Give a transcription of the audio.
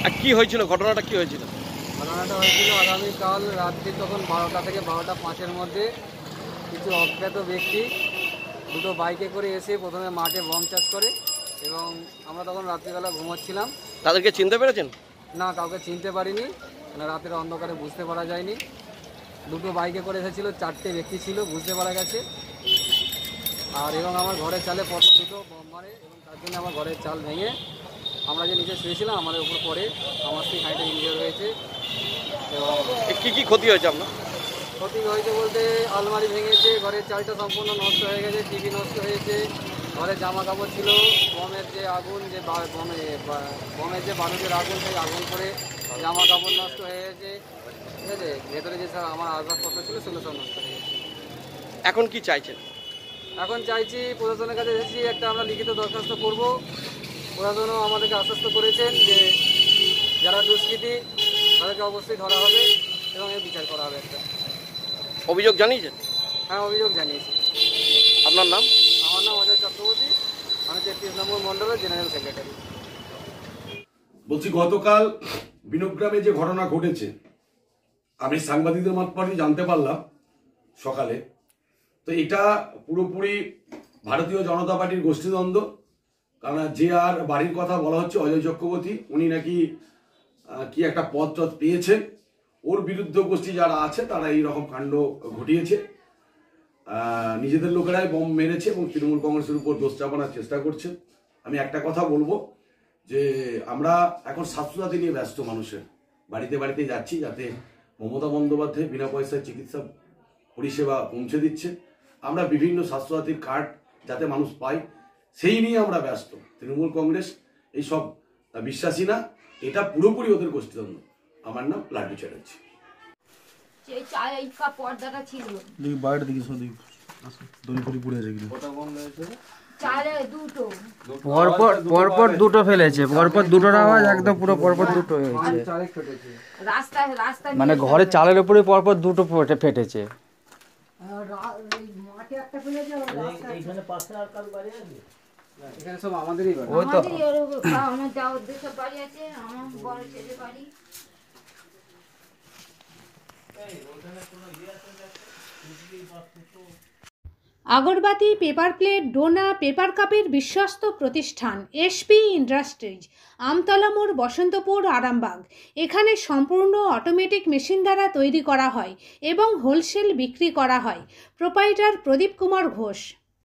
আর কি হয়েছিল, ঘটনাটা কি হয়েছিল? ঘটনাটা হয়েছিল আগামীকাল রাত্রি তখন 12টা থেকে 12টা 5-এর মধ্যে কিছু অজ্ঞাত ব্যক্তি দুটো বাইকে করে এসে প্রথমে মাঠে বম চাষ করে এবং আমরা তখন রাত্রিবেলা ঘুমাচ্ছিলাম। তাদেরকে চিনতে পেরেছেন? না, কাউকে চিনতে পারিনি, মানে রাতের অন্ধকারে বুঝতে পারা যায়নি। দুটো বাইকে করে এসেছিল, 4টে ব্যক্তি ছিল, বুঝতে পারা গেছে। আর এবং আমার ঘরের চালে পরপর দুটো বম মারে এবং তার জন্য আমার ঘরের চাল ভেঙে আমরা যে নিচে শুয়েছিলাম আমাদের উপর পড়ে আমার স্ত্রী খানিকটা ইনজিওর হয়েছে। এবং কি ক্ষতি হয়েছে আপনার? ক্ষতি হয়েছে বলতে আলমারি ভেঙেছে, ঘরের চালটা সম্পূর্ণ নষ্ট হয়ে গেছে, টিভি নষ্ট হয়েছে, ঘরে জামা কাপড় ছিল, বমের যে আগুন, যে বমের যে বারুদের আগুন, সেই আগুন করে জামা কাপড় নষ্ট হয়ে গেছে। ঠিক আছে, ভেতরে যে আমার আসবাবপত্র ছিল সেগুলো সব নষ্ট হয়ে গেছে। এখন কি চাইছেন? এখন চাইছি প্রশাসনের কাছে এসেছি, একটা আমরা লিখিত দরখাস্ত করব। প্রশাসনও আমাদেরকে আশ্বস্ত করেছেন যে যারা দুষ্কৃতী তাদেরকে অবশ্যই ধরা হবে এবং এর বিচার করা হবে। একটা অভিযোগ জানিয়েছেন? হ্যাঁ, অভিযোগ জানিয়েছি। আপনার নাম? আমার নাম অজয় চক্রবর্তী, আমি 33 নম্বর মণ্ডলের জেনারেল সেক্রেটারি। বলছি, গতকাল বিনোগ্রামে যে ঘটনা ঘটেছে আমি সাংবাদিকদের মারফতই জানতে পারলাম সকালে। তো এটা পুরোপুরি ভারতীয় জনতা পার্টির গোষ্ঠীদ্বন্দ্ব। কারণ যে আর বাড়ির কথা বলা হচ্ছে অজয় চক্রবর্তী, উনি নাকি কি একটা পদ পেয়েছেন, ওর বিরুদ্ধে গোষ্ঠী যারা আছে তারা এই রকম কাণ্ড ঘটিয়েছে। নিজেদের লোকেরাই বম মেরেছে এবং তৃণমূল কংগ্রেসের উপর দোষ চাপানোর চেষ্টা করছে। আমি একটা কথা বলবো যে আমরা এখন স্বাস্থ্যসাথী নিয়ে ব্যস্ত, মানুষের বাড়িতে বাড়িতে যাচ্ছি যাতে মমতা বন্দ্যোপাধ্যায় বিনা পয়সায় চিকিৎসা পরিষেবা পৌঁছে দিচ্ছে। আমরা বিভিন্ন স্বাস্থ্যসাথীর কার্ড যাতে মানুষ পায় সেই নিয়ে আমরা ব্যস্ত। তৃণমূল কংগ্রেস এইসব বিশ্বাসী না, এটা পুরোপুরি ওদের গোষ্ঠীদ্বন্দ্ব। আমার নাম লাড্ডু চ্যাটার্জি। পরপর দুটো ফেলেছে, পরপর দুটোর আওয়াজ একদম পুরো পরপর দুটো হয়েছে, মানে ঘরের চালের উপরে পরপর দুটো ফেটেছে। এখানে সব আমাদেরই বাড়ি। ওই তো আগরবাতি, পেপার প্লেট, ডোনা, পেপার কাপের বিশ্বস্ত প্রতিষ্ঠান এসপি ইন্ডাস্ট্রিজ, আমতলা মোড়, বসন্তপুর, আরামবাগ। এখানে সম্পূর্ণ অটোমেটিক মেশিন দ্বারা তৈরি করা হয় এবং হোলসেল বিক্রি করা হয়। প্রোপাইটার প্রদীপ কুমার ঘোষ।